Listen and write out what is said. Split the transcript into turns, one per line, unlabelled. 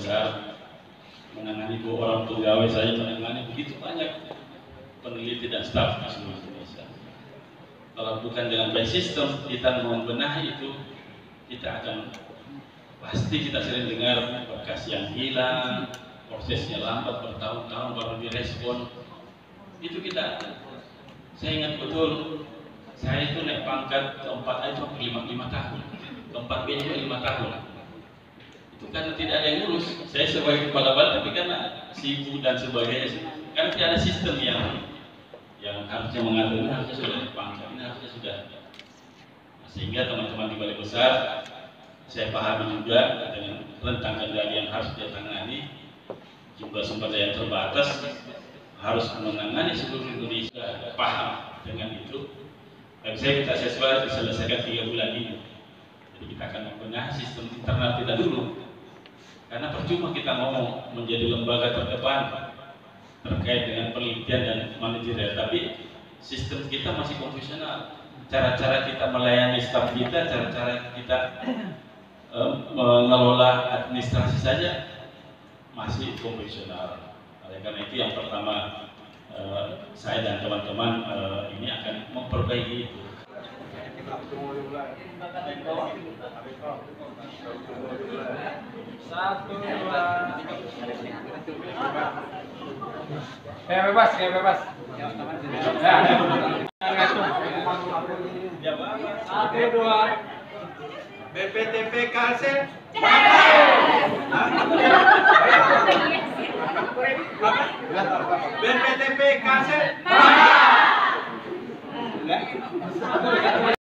besar, menangani 2 orang pegawai saya, menangani begitu banyak peneliti dan staf di seluruh Indonesia. Kalau bukan dengan by system kita membenahi itu, kita akan pasti kita sering dengar berkas yang hilang, prosesnya lambat bertahun-tahun baru direspon. Itu kita, saya ingat betul, saya itu naik pangkat keempat itu 5 tahun, keempat B juga 5 tahun. Itu karena tidak ada yang ngurus. Saya sebagai kepala bal, tapi karena sibuk dan sebagainya, karena tidak ada sistem yang harusnya mengatur ini harusnya sudah dipangkat, ini harusnya sudah. Nah, sehingga teman-teman di Balai Besar, saya pahami juga dengan rentang kendali yang harus ditangani, jumlah sumber daya yang terbatas, harus menangani seluruh Indonesia, paham dengan itu. Dan saya minta siswa diselesaikan 3 bulan ini. Jadi kita akan membenahi sistem internal kita dulu. Karena percuma kita ngomong menjadi lembaga terdepan terkait dengan penelitian dan manajerial, tapi sistem kita masih konvensional. Cara-cara kita melayani staf kita, cara-cara kita mengelola administrasi saja masih konvensional. Oleh karena itu yang pertama saya dan teman-teman ini akan memperbaiki itu.
Satu, dua, kayak bebas. Satu, dua.
BPTP Kalsel. BPTP Kalsel.